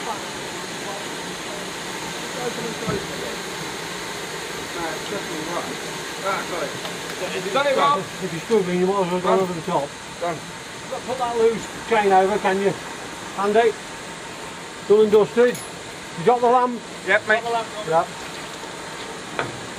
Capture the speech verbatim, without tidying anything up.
Open and close again. No, it's definitely right. Right, got it. Have you done it, Rob? If you're struggling, you might as well go over the top. Done. Put that loose chain over, can you? Handy. Done and dusted. You got the lamp? Yep, mate. Got the lamp, Rob? Yep.